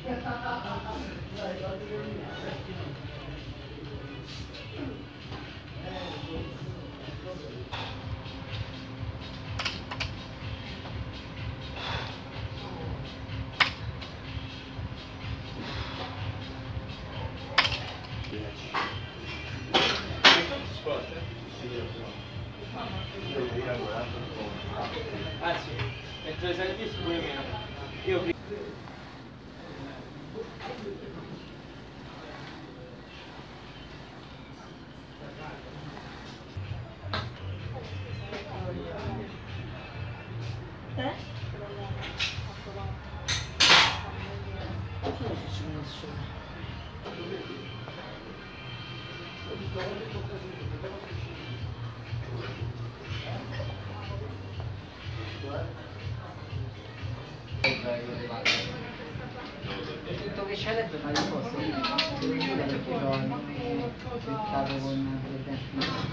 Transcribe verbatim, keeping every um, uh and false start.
Ah sì, mentre le salite pure meno. Io prima. Eh? Tutto che c'è dentro ma io posso devo dire perché l'ho buttato con